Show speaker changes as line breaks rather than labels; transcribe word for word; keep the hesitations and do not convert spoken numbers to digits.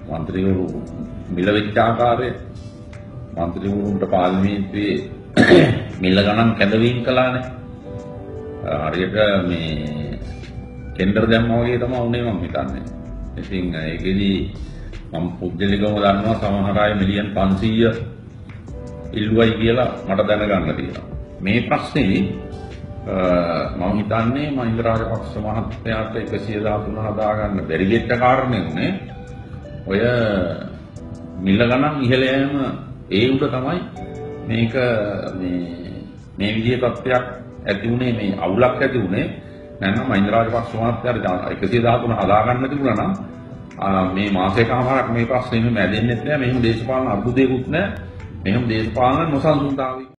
මන්ත්‍රීවරු මිල වෙච්ච ආකාරය මන්ත්‍රීවරුන්ට පාර්ලිමේන්තුවේ මිල ගණන් කැඳවීම කළානේ. හරියට මේ ටෙන්ඩර් දැම්මා වගේ තමයි උනේ මම හිතන්නේ. ඉතින් ඒකෙදි මම පුද්ගලිකව දන්නවා සමහර අය මිලියන් පන්සීය ඉල්ලුවයි කියලා මට දැනගන්න තියෙනවා. මේ ප්‍රශ්නේ මම හිතන්නේ මහින්ද රාජපක්ෂ මහත්තයාට එකසිය දහතුන හදාගන්න බැරි වෙච්ච කාරණේ උනේ ඔය මිල ගණන් ඉහළ යෑම ඒ උඩ තමයි මේක මේ මේ විදිහේ තත්ත්වයක් ඇති උනේ මේ අවුලක් ඇති උනේ නැත්නම් මහින්ද රාජපක්ෂ මහත්තයාට එකසිය දහතුන හදාගන්න තිබුණා නම් මේ මාසයකමාරක් මේ ප්‍රශ්නේ මෙහෙම ඇදෙන්නෙත් නෑ මෙහෙම දේශපාලන අර්බුදයක්වත් නෑ මෙහෙම දේශපාලන නොසන්සුන්තාවය